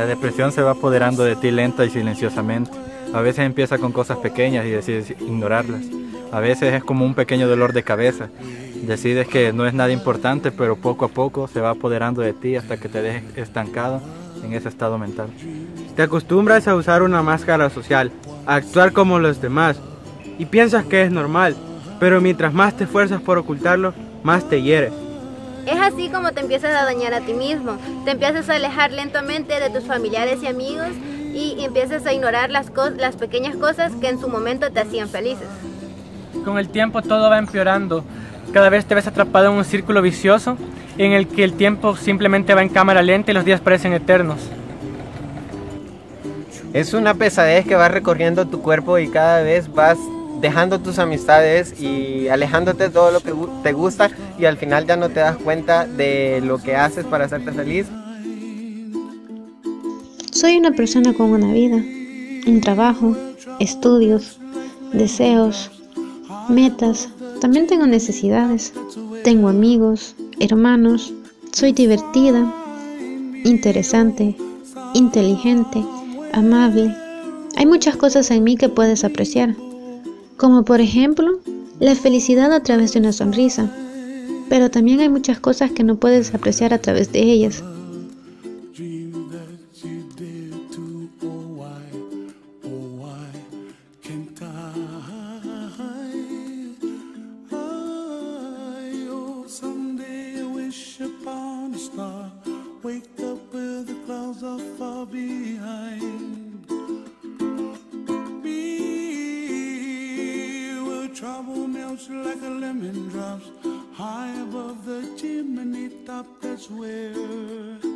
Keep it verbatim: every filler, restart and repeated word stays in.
La depresión se va apoderando de ti lenta y silenciosamente. A veces empieza con cosas pequeñas y decides ignorarlas. A veces es como un pequeño dolor de cabeza. Decides que no es nada importante, pero poco a poco se va apoderando de ti hasta que te dejes estancado en ese estado mental. Te acostumbras a usar una máscara social, a actuar como los demás, y piensas que es normal, pero mientras más te esfuerzas por ocultarlo, más te hieres. Es así como te empiezas a dañar a ti mismo, te empiezas a alejar lentamente de tus familiares y amigos y empiezas a ignorar las, las pequeñas cosas que en su momento te hacían felices. Con el tiempo todo va empeorando, cada vez te ves atrapado en un círculo vicioso en el que el tiempo simplemente va en cámara lenta y los días parecen eternos. Es una pesadez que va recorriendo tu cuerpo y cada vez vas dejando tus amistades y alejándote de todo lo que te gusta y al final ya no te das cuenta de lo que haces para hacerte feliz. Soy una persona con una vida, un trabajo, estudios, deseos, metas. También tengo necesidades. Tengo amigos, hermanos. Soy divertida, interesante, inteligente, amable. Hay muchas cosas en mí que puedes apreciar, como por ejemplo, la felicidad a través de una sonrisa, pero también hay muchas cosas que no puedes apreciar a través de ellas. Trouble melts like a lemon drops high above the chimney top. That's where